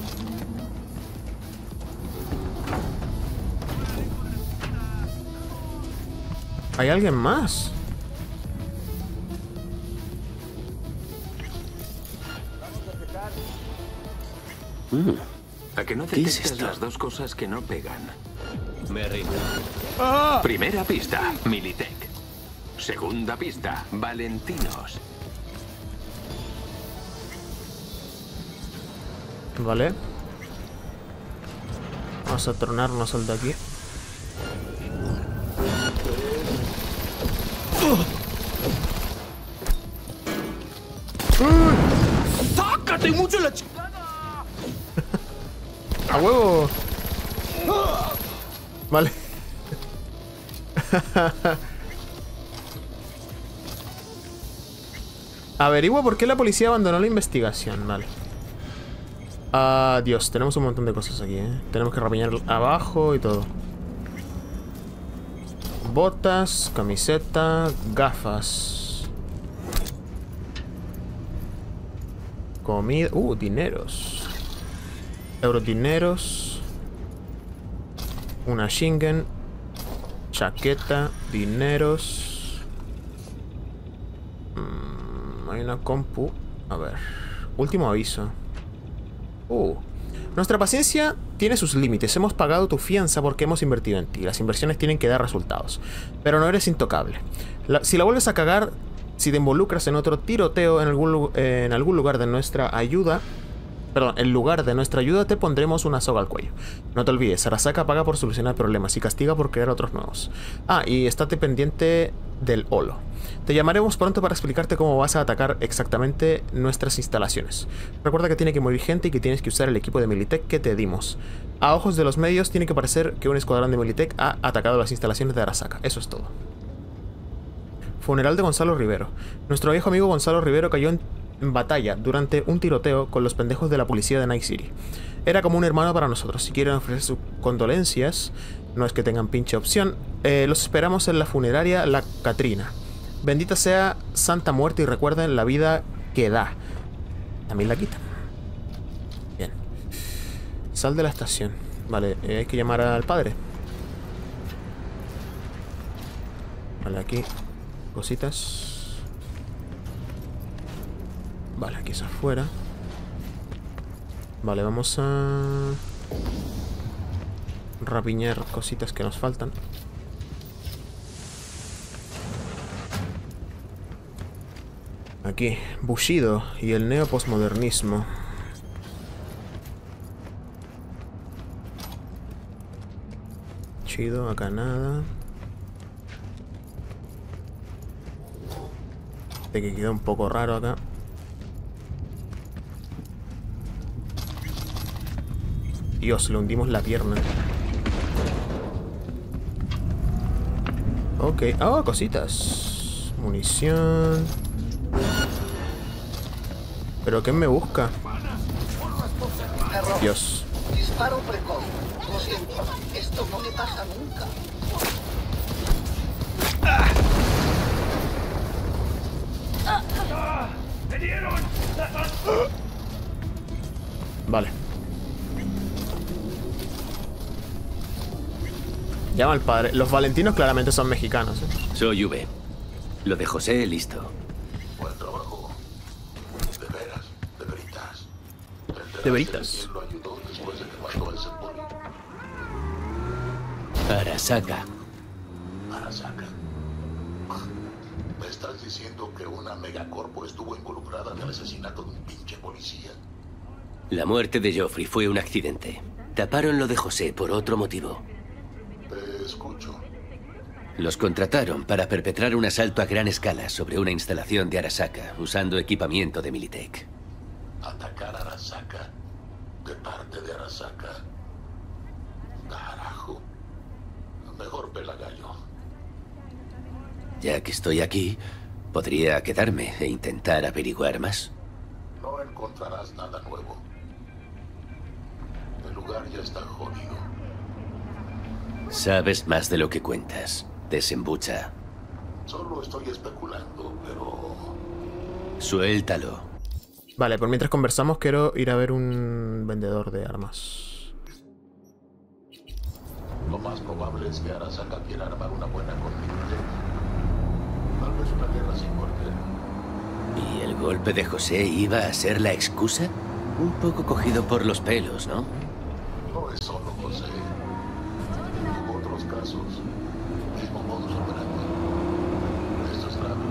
¿Hay alguien más? Mm. ¿A que no detectas las dos cosas que no pegan? Me rindo. ¡Ah! Primera pista, Militech. Segunda pista, Valentinos. Vale. Vamos a tronarnos al de aquí. ¡Sácate mucho la chica! ¡A huevo! Vale. Averigua por qué la policía abandonó la investigación. Vale. Adiós, tenemos un montón de cosas aquí, ¿eh? Tenemos que rapiñar abajo y todo. Botas, camiseta, gafas. Comida. Uh, dineros. Eurodineros. Una shingen. Chaqueta. Dineros. Mm, hay una compu. A ver. Último aviso. Uh. Nuestra paciencia tiene sus límites. Hemos pagado tu fianza porque hemos invertido en ti. Las inversiones tienen que dar resultados. Pero no eres intocable. La, si la vuelves a cagar, si te involucras en otro tiroteo en algún, eh, en algún lugar de nuestra ayuda... Perdón, en lugar de nuestra ayuda te pondremos una soga al cuello. No te olvides, Arasaka paga por solucionar problemas y castiga por crear otros nuevos. Ah, y estate pendiente del holo. Te llamaremos pronto para explicarte cómo vas a atacar exactamente nuestras instalaciones. Recuerda que tiene que morir gente y que tienes que usar el equipo de Militech que te dimos. A ojos de los medios tiene que parecer que un escuadrón de Militech ha atacado las instalaciones de Arasaka. Eso es todo. Funeral de Gonzalo Rivero. Nuestro viejo amigo Gonzalo Rivero cayó en en batalla durante un tiroteo con los pendejos de la policía de Night City. Era como un hermano para nosotros. Si quieren ofrecer sus condolencias, no es que tengan pinche opción, eh, los esperamos en la funeraria La Catrina. Bendita sea Santa Muerte y recuerden la vida que da. También la quita. Bien. Sal de la estación. Vale, eh, hay que llamar al padre. Vale, aquí cositas. Vale, aquí es afuera. Vale, vamos a rapiñar cositas que nos faltan. Aquí, Bushido y el neoposmodernismo. Chido, acá nada. De que queda un poco raro acá. Dios, le hundimos la pierna. Ok. Ah, oh, cositas. Munición. ¿Pero qué me busca? Error. Dios. Disparo precoz. Lo siento. Esto no le pasa nunca. Vale. Llama al padre. Los valentinos claramente son mexicanos, ¿eh? Soy V. Lo de José, listo. Buen trabajo. De veras, de veritas. De veritas. ¿Quién lo ayudó después de que mató a ese poli? Arasaka. Arasaka. ¿Me estás diciendo que una megacorpo estuvo involucrada en el asesinato de un pinche policía? La muerte de Joffrey fue un accidente. Taparon lo de José por otro motivo. Te escucho. Los contrataron para perpetrar un asalto a gran escala sobre una instalación de Arasaka, usando equipamiento de Militech. ¿Atacar a Arasaka? ¿De parte de Arasaka? Carajo. Mejor pela gallo. Ya que estoy aquí, podría quedarme e intentar averiguar más. No encontrarás nada nuevo. El lugar ya está jodido. Sabes más de lo que cuentas. Desembucha. Solo estoy especulando, pero... Suéltalo. Vale, por mientras conversamos quiero ir a ver un vendedor de armas. Lo más probable es que Arasaka quiera armar una buena con Militech. Tal vez una guerra sin muerte. ¿Y el golpe de José iba a ser la excusa? Un poco cogido por los pelos, ¿no? No es solo José. Hubo otros casos. Mismo modus operandi. Esto es grave.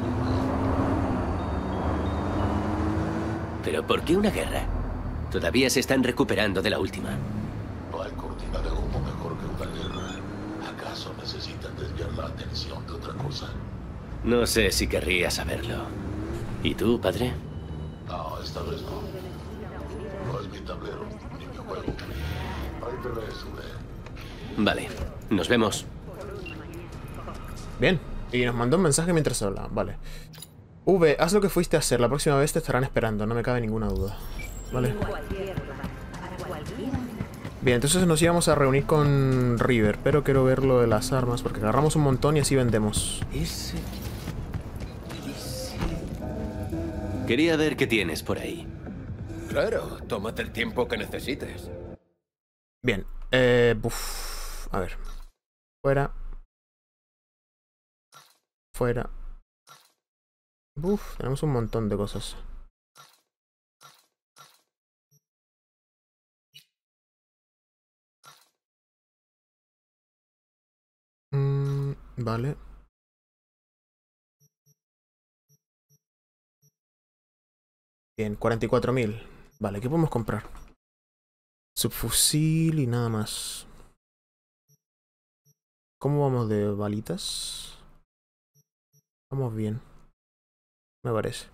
¿Pero por qué una guerra? Todavía se están recuperando de la última. No hay cortina de humo mejor que una guerra. ¿Acaso necesitan desviar la atención de otra cosa? No sé si querría saberlo. ¿Y tú, padre? No, esta vez no. No es mi tablero, ni mi juego. Ahí te ves, sube. Vale, nos vemos. Bien, y nos mandó un mensaje mientras hablaba. Vale. V, haz lo que fuiste a hacer. La próxima vez te estarán esperando. No me cabe ninguna duda. Vale. Bien, entonces nos íbamos a reunir con River. Pero quiero ver lo de las armas. Porque agarramos un montón y así vendemos. Ese... Quería ver qué tienes por ahí. Claro, tómate el tiempo que necesites. Bien. Eh, uf, a ver. Fuera. Fuera. Uf, tenemos un montón de cosas. Mm, vale. Bien, cuarenta y cuatro mil. Vale, ¿qué podemos comprar? Subfusil y nada más. ¿Cómo vamos de balitas? Vamos bien. Me parece.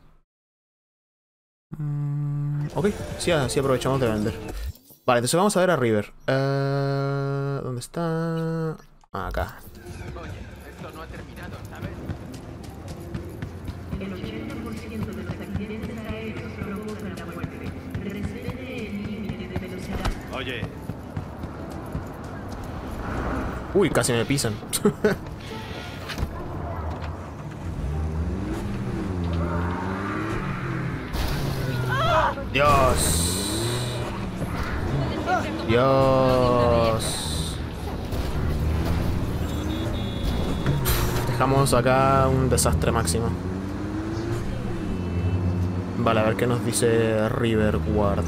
Mm, ok, sí, así aprovechamos de vender. Vale, entonces vamos a ver a River. Uh, ¿Dónde está? Ah, acá. Oye, esto no ha terminado, ¿sabes? El ochenta por ciento de los accidentes aéreos provocan la muerte. Respete el límite de velocidad. Oye. Uy, casi me pisan. Dios. Dios. Dejamos acá un desastre máximo. Vale, a ver qué nos dice River Guard.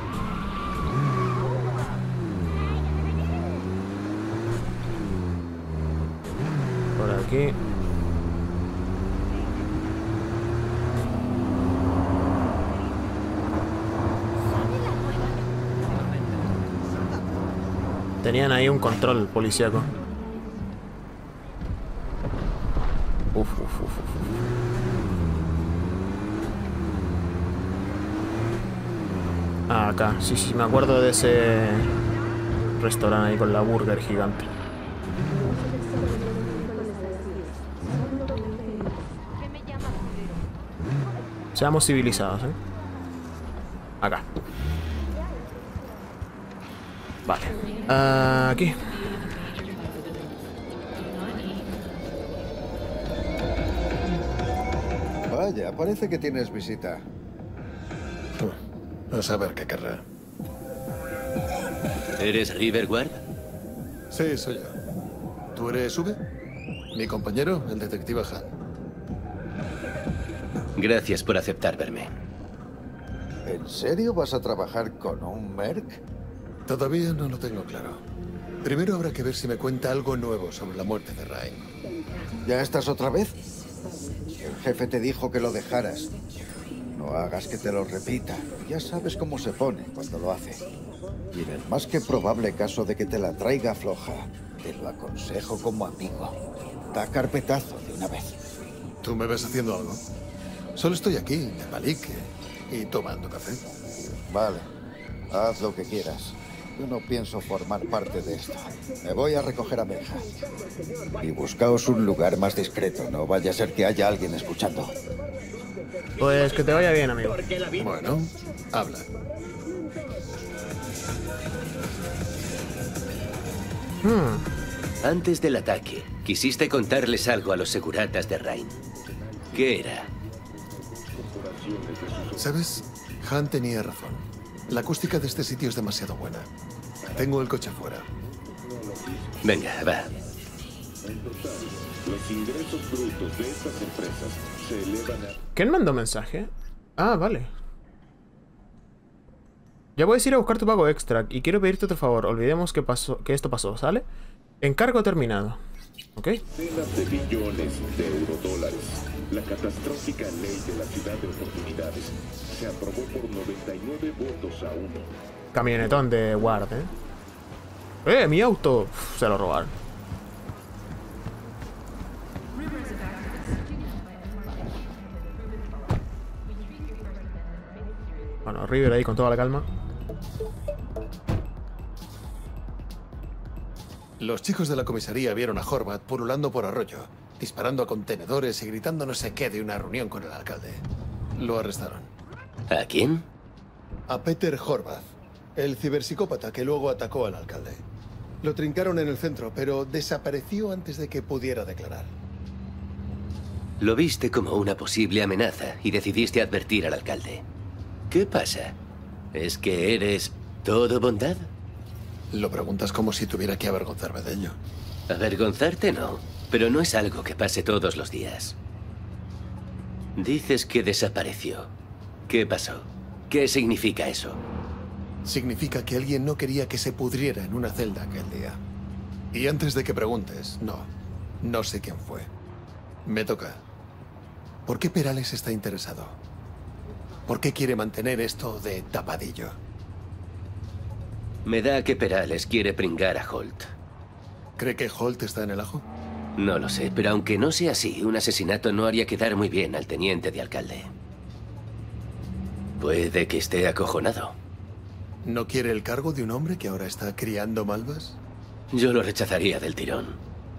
Por aquí. Tenían ahí un control policíaco. Uf, uf, uf, uf. Ah, acá. Sí, sí, me acuerdo de ese restaurante ahí con la burger gigante. Seamos civilizados, ¿eh? Acá. Vale. Uh, aquí. Vaya, parece que tienes visita. A saber qué querrá. ¿Eres River Guard? Sí, soy yo. ¿Tú eres V? Mi compañero, el detective Han. Gracias por aceptar verme. ¿En serio vas a trabajar con un merc? Todavía no lo tengo claro. Primero habrá que ver si me cuenta algo nuevo sobre la muerte de Rain. ¿Ya estás otra vez? El jefe te dijo que lo dejaras. No hagas que te lo repita. Ya sabes cómo se pone cuando lo hace. Y en el más que probable caso de que te la traiga floja, te lo aconsejo como amigo. Da carpetazo de una vez. ¿Tú me ves haciendo algo? Solo estoy aquí, de palique, y tomando café. Vale. Haz lo que quieras. Yo no pienso formar parte de esto. Me voy a recoger a Melja. Y buscaos un lugar más discreto. No vaya a ser que haya alguien escuchando. Pues que te vaya bien, amigo. Bueno, habla. Hmm. Antes del ataque, quisiste contarles algo a los seguratas de Rain. ¿Qué era? ¿Sabes? Han tenía razón. La acústica de este sitio es demasiado buena. Tengo el coche fuera. Venga, va. Los ingresos brutos de estas empresas se elevan a... ¿Quién mandó mensaje? Ah, vale. Ya puedes ir a buscar tu pago extra y quiero pedirte otro favor. Olvidemos que, pasó, que esto pasó, ¿sale? Encargo terminado. ¿Ok? Decenas de billones de eurodólares. La catastrófica ley de la ciudad de oportunidades se aprobó por noventa y nueve votos a uno. Camionetón de Ward, ¿eh? ¡Eh, mi auto! Uf, se lo robaron. Bueno, River ahí con toda la calma. Los chicos de la comisaría vieron a Horvath pululando por Arroyo disparando a contenedores y gritando no sé qué de una reunión con el alcalde. Lo arrestaron. ¿A quién? A Peter Horvath, el ciberpsicópata que luego atacó al alcalde. Lo trincaron en el centro, pero desapareció antes de que pudiera declarar. Lo viste como una posible amenaza y decidiste advertir al alcalde. ¿Qué pasa? ¿Es que eres todo bondad? Lo preguntas como si tuviera que avergonzarme de ello. Avergonzarte no, pero no es algo que pase todos los días. Dices que desapareció. ¿Qué pasó? ¿Qué significa eso? Significa que alguien no quería que se pudriera en una celda aquel día. Y antes de que preguntes, no, no sé quién fue. Me toca. ¿Por qué Perales está interesado? ¿Por qué quiere mantener esto de tapadillo? Me da que Perales quiere pringar a Holt. ¿Cree que Holt está en el ajo? No lo sé, pero aunque no sea así, un asesinato no haría quedar muy bien al teniente de alcalde. Puede que esté acojonado. ¿No quiere el cargo de un hombre que ahora está criando malvas? Yo lo rechazaría del tirón.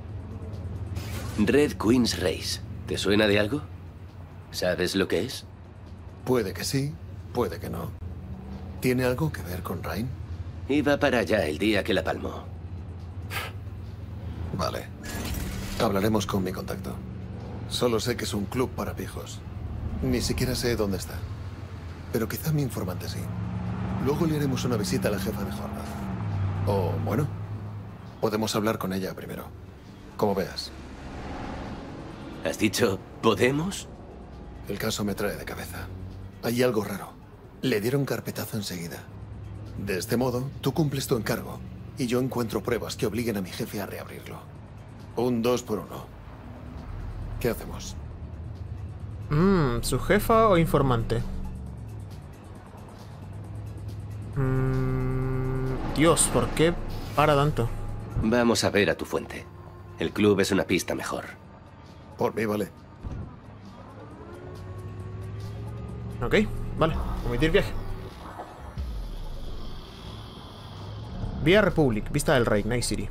Red Queen's Race. ¿Te suena de algo? ¿Sabes lo que es? Puede que sí, puede que no. ¿Tiene algo que ver con Rain? Iba para allá el día que la palmó. Vale. Hablaremos con mi contacto. Solo sé que es un club para pijos. Ni siquiera sé dónde está. Pero quizá mi informante sí. Luego le haremos una visita a la jefa de Horvath. O, bueno, podemos hablar con ella primero. Como veas. ¿Has dicho podemos? El caso me trae de cabeza. Hay algo raro. Le dieron carpetazo enseguida. De este modo, tú cumples tu encargo y yo encuentro pruebas que obliguen a mi jefe a reabrirlo. Un dos por uno. ¿Qué hacemos? Mmm, ¿su jefa o informante? Mmm... Dios, ¿por qué para tanto? Vamos a ver a tu fuente. El club es una pista mejor. Por mí, vale. Ok, vale. Omitir viaje. Vía Republic, Vista del Rey, Night City.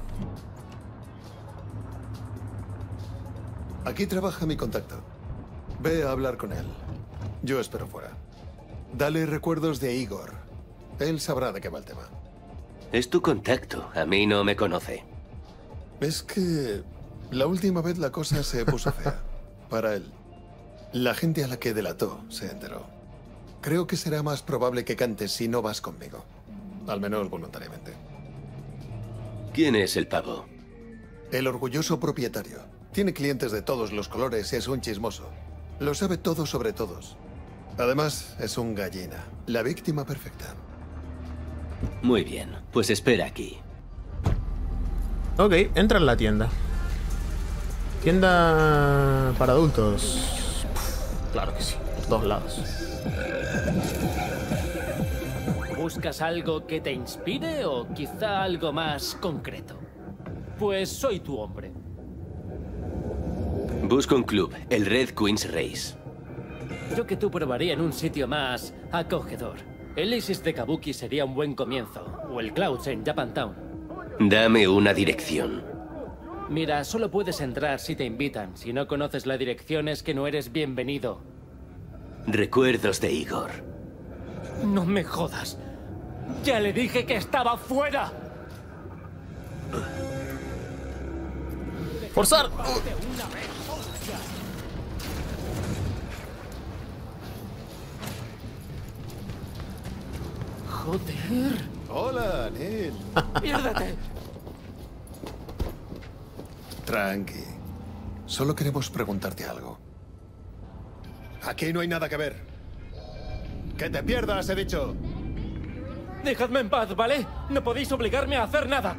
Aquí trabaja mi contacto. Ve a hablar con él. Yo espero fuera. Dale recuerdos de Igor. Él sabrá de qué va el tema. Es tu contacto. A mí no me conoce. Es que la última vez la cosa se puso fea. Para él. La gente a la que delató se enteró. Creo que será más probable que cantes si no vas conmigo. Al menos voluntariamente. ¿Quién es el pavo? El orgulloso propietario. Tiene clientes de todos los colores y es un chismoso. Lo sabe todo sobre todos. Además, es un gallina. La víctima perfecta. Muy bien, pues espera aquí. Ok, entra en la tienda. Tienda para adultos. Puf, claro que sí, por todos lados. ¿Buscas algo que te inspire o quizá algo más concreto? Pues soy tu hombre. Busco un club, el Red Queen's Race. Yo que tú probaría en un sitio más acogedor. El Aces de Kabuki sería un buen comienzo, o el Clouds en Japantown. Dame una dirección. Mira, solo puedes entrar si te invitan. Si no conoces la dirección es que no eres bienvenido. Recuerdos de Igor. No me jodas. Ya le dije que estaba fuera. ¡Forzar! Joder. Hola, Neil. ¡Piérdete! Tranqui. Solo queremos preguntarte algo. Aquí no hay nada que ver. ¡Que te pierdas, he dicho! Dejadme en paz, ¿vale? No podéis obligarme a hacer nada.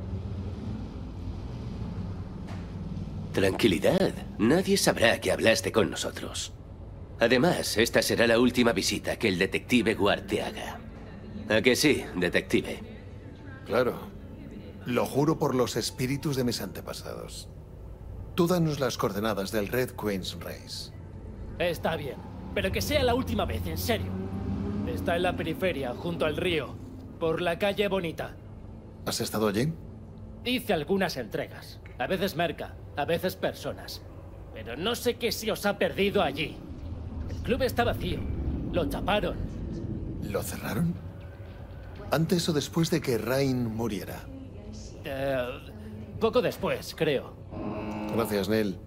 Tranquilidad. Nadie sabrá que hablaste con nosotros. Además, esta será la última visita que el detective Ward te haga. ¿A que sí, detective? Claro. Lo juro por los espíritus de mis antepasados. Tú danos las coordenadas del Red Queen's Race. Está bien, pero que sea la última vez, en serio. Está en la periferia, junto al río, por la calle Bonita. ¿Has estado allí? Hice algunas entregas. A veces merca, a veces personas. Pero no sé qué se os ha perdido allí. El club está vacío. Lo taparon. ¿Lo cerraron? ¿Antes o después de que Rain muriera? Eh, poco después, creo. Gracias, Neil.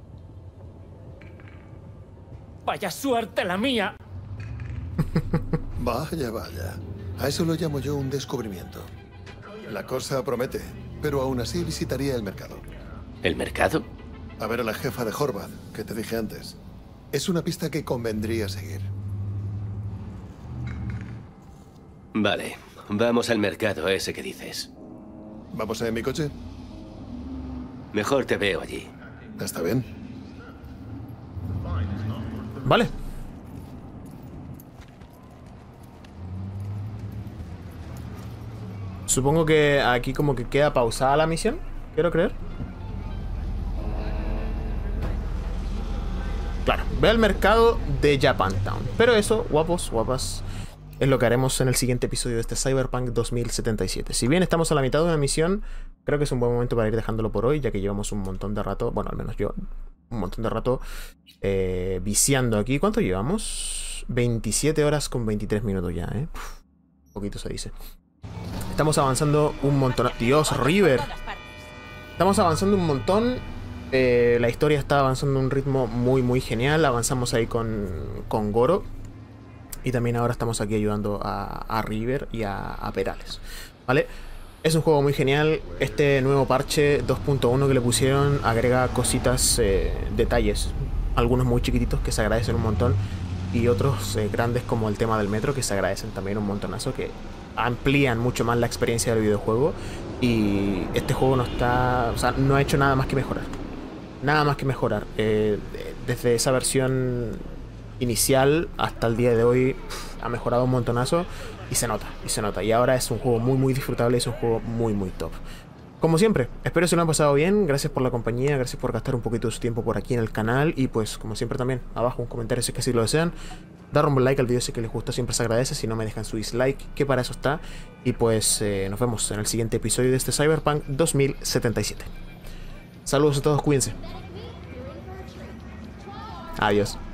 Vaya suerte la mía. Vaya, vaya. A eso lo llamo yo un descubrimiento. La cosa promete, pero aún así visitaría el mercado. ¿El mercado? A ver a la jefa de Horvath, que te dije antes. Es una pista que convendría seguir. Vale, vamos al mercado ese que dices. ¿Vamos en mi coche? Mejor te veo allí. Está bien. Vale. Supongo que aquí como que queda pausada la misión. Quiero creer. Claro, ve al mercado de Japantown. Pero eso, guapos, guapas, es lo que haremos en el siguiente episodio de este Cyberpunk dos mil setenta y siete. Si bien estamos a la mitad de una misión, creo que es un buen momento para ir dejándolo por hoy, ya que llevamos un montón de rato, bueno, al menos yo, un montón de rato eh, viciando aquí. ¿Cuánto llevamos? veintisiete horas con veintitrés minutos ya, ¿eh? Uf, poquito se dice. Estamos avanzando un montón. Dios, River. Estamos avanzando un montón. Eh, la historia está avanzando a un ritmo muy, muy genial. Avanzamos ahí con, con Goro. Y también ahora estamos aquí ayudando a, a River y a, a Perales. ¿Vale? Es un juego muy genial. Este nuevo parche dos punto uno que le pusieron agrega cositas, eh, detalles. Algunos muy chiquititos que se agradecen un montón. Y otros eh, grandes como el tema del metro que se agradecen también un montonazo. Que amplían mucho más la experiencia del videojuego. Y este juego no está... O sea, no ha hecho nada más que mejorar. Nada más que mejorar. Eh, desde esa versión inicial hasta el día de hoy pff, ha mejorado un montonazo. Y se nota, y se nota. Y ahora es un juego muy, muy disfrutable. Es un juego muy, muy top. Como siempre, espero que se lo han pasado bien. Gracias por la compañía, gracias por gastar un poquito de su tiempo por aquí en el canal. Y pues, como siempre también, abajo un comentario si es que así lo desean. Dar un buen like al video si es que les gustó, siempre se agradece. Si no, me dejan su dislike, que para eso está. Y pues eh, nos vemos en el siguiente episodio de este Cyberpunk dos mil setenta y siete. Saludos a todos, cuídense. Adiós.